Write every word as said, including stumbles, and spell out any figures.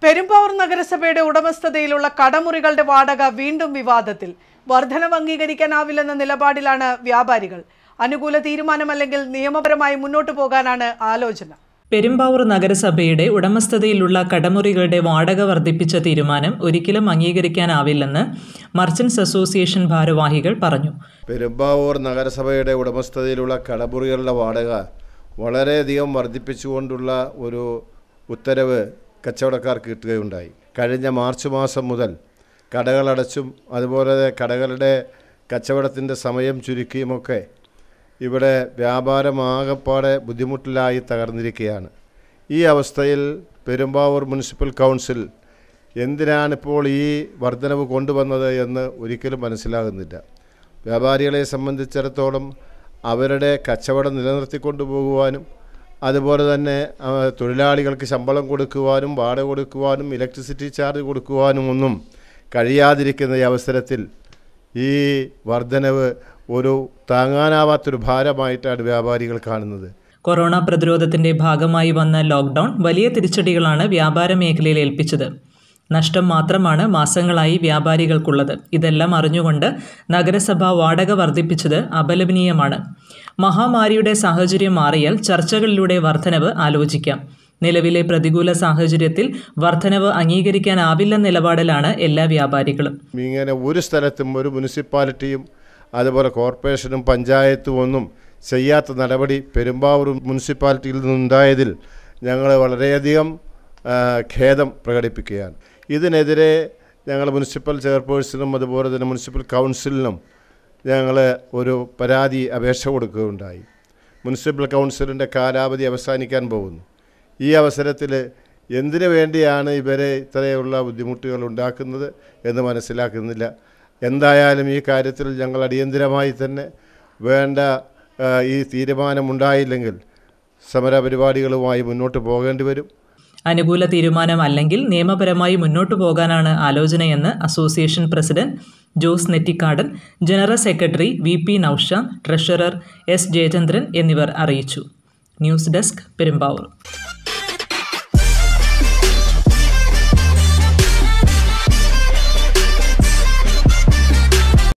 പെരുമ്പാവൂർ നഗരസഭയുടെ ഉടമസ്ഥതയിലുള്ള കടമുറികളുടെ വാടക വീണ്ടും വിവാദത്തിൽ. വർധനവ് അംഗീകരിക്കാനാവില്ലെന്ന നിലപാടിലാണ് വ്യാപാരികൾ. അനുകൂല തീരുമാനമല്ലെങ്കിൽ നിയമപരമായി മുന്നോട്ടു പോകാനാണ് ആലോചന. പെരുമ്പാവൂർ നഗരസഭയുടെ ഉടമസ്ഥതയിലുള്ള കടമുറികളുടെ വാടക വർദ്ധിപ്പിച്ച തീരുമാനം ഒരിക്കലും അംഗീകരിക്കാനാവില്ലെന്ന് മർച്ചന്റ്സ് അസോസിയേഷൻ ഭാരവാഹികൾ പറഞ്ഞു. പെരുമ്പാവൂർ നഗരസഭയുടെ ഉടമസ്ഥതയിലുള്ള കടമുറികളുടെ വാടക വളരെയധികം വർദ്ധിപ്പിച്ചുകൊണ്ടുള്ള ഒരു ഉത്തരവ് കച്ചവടക്കാർക്ക് കിട്ടുകയുണ്ടായി. കഴിഞ്ഞ മാർച്ച് മാസം മുതൽ കടകളടച്ചും അതുപോലെ കടകളുടെ കച്ചവടത്തിൻ്റെ സമയം ചുരുക്കിയുമൊക്കെ ഇവിടെ വ്യാപാരമാകപ്പാടെ ബുദ്ധിമുട്ടിലായി തകർന്നിരിക്കുകയാണ്. ഈ അവസ്ഥയിൽ പെരുമ്പാവൂർ മുനിസിപ്പൽ കൗൺസിൽ എന്തിനാണിപ്പോൾ ഈ വർധനവ് കൊണ്ടുവന്നത് എന്ന് ഒരിക്കലും മനസ്സിലാകുന്നില്ല. വ്യാപാരികളെ സംബന്ധിച്ചിടത്തോളം അവരുടെ കച്ചവടം നിലനിർത്തിക്കൊണ്ടു പോകുവാനും അതുപോലെ തന്നെ തൊഴിലാളികൾക്ക് ശമ്പളം കൊടുക്കുവാനും വാടക കൊടുക്കുവാനും ഇലക്ട്രിസിറ്റി ചാർജ് കൊടുക്കുവാനും ഒന്നും കഴിയാതിരിക്കുന്ന ഈ അവസരത്തിൽ ഈ വർധനവ് ഒരു താങ്ങാനാവാത്തൊരു ഭാരമായിട്ടാണ് വ്യാപാരികൾ കാണുന്നത്. കൊറോണ പ്രതിരോധത്തിന്റെ ഭാഗമായി വന്ന ലോക്ക്ഡൗൺ വലിയ തിരിച്ചടികളാണ് വ്യാപാര മേഖലയിൽ ഏൽപ്പിച്ചത്. നഷ്ടം മാത്രമാണ് മാസങ്ങളായി വ്യാപാരികൾക്കുള്ളത്. ഇതെല്ലാം അറിഞ്ഞുകൊണ്ട് നഗരസഭ വാടക വർദ്ധിപ്പിച്ചത് അപലപനീയമാണ്. മഹാമാരിയുടെ സാഹചര്യം മാറിയാൽ ചർച്ചകളിലൂടെ വർധനവ് ആലോചിക്കാം. നിലവിലെ പ്രതികൂല സാഹചര്യത്തിൽ വർധനവ് അംഗീകരിക്കാനാവില്ലെന്ന നിലപാടിലാണ് എല്ലാ വ്യാപാരികളും. ഇങ്ങനെ ഒരു സ്ഥലത്തും ഒരു മുനിസിപ്പാലിറ്റിയും അതുപോലെ കോർപ്പറേഷനും പഞ്ചായത്തും ഒന്നും ചെയ്യാത്ത നടപടി പെരുമ്പാവൂർ മുനിസിപ്പാലിറ്റിയിൽ നിന്നുണ്ടായതിൽ ഞങ്ങൾ വളരെയധികം ഖേദം പ്രകടിപ്പിക്കുകയാണ്. ഇതിനെതിരെ ഞങ്ങൾ മുനിസിപ്പൽ ചെയർപേഴ്സണും അതുപോലെ തന്നെ മുനിസിപ്പൽ കൗൺസിലിനും ഞങ്ങൾ ഒരു പരാതി അപേക്ഷ കൊടുക്കുകയുണ്ടായി. മുനിസിപ്പൽ കൗൺസിലിൻ്റെ കാലാവധി അവസാനിക്കാൻ പോകുന്നു. ഈ അവസരത്തിൽ എന്തിനു വേണ്ടിയാണ് ഇവരെ ഇത്രയുള്ള ബുദ്ധിമുട്ടുകൾ ഉണ്ടാക്കുന്നത് എന്ന് മനസ്സിലാക്കുന്നില്ല. എന്തായാലും ഈ കാര്യത്തിൽ ഞങ്ങൾ അടിയന്തരമായി തന്നെ വേണ്ട ഈ തീരുമാനമുണ്ടായില്ലെങ്കിൽ സമരപരിപാടികളുമായി മുന്നോട്ട് പോകേണ്ടി വരും. അനുകൂല തീരുമാനം അല്ലെങ്കിൽ നിയമപരമായി മുന്നോട്ടു പോകാനാണ് ആലോചനയെന്ന് association president Jose Nettikadan, general secretary V P Noushad, treasurer S Jayachandran എന്നിവർ അറിയിച്ചു. News desk, Perumbavoor.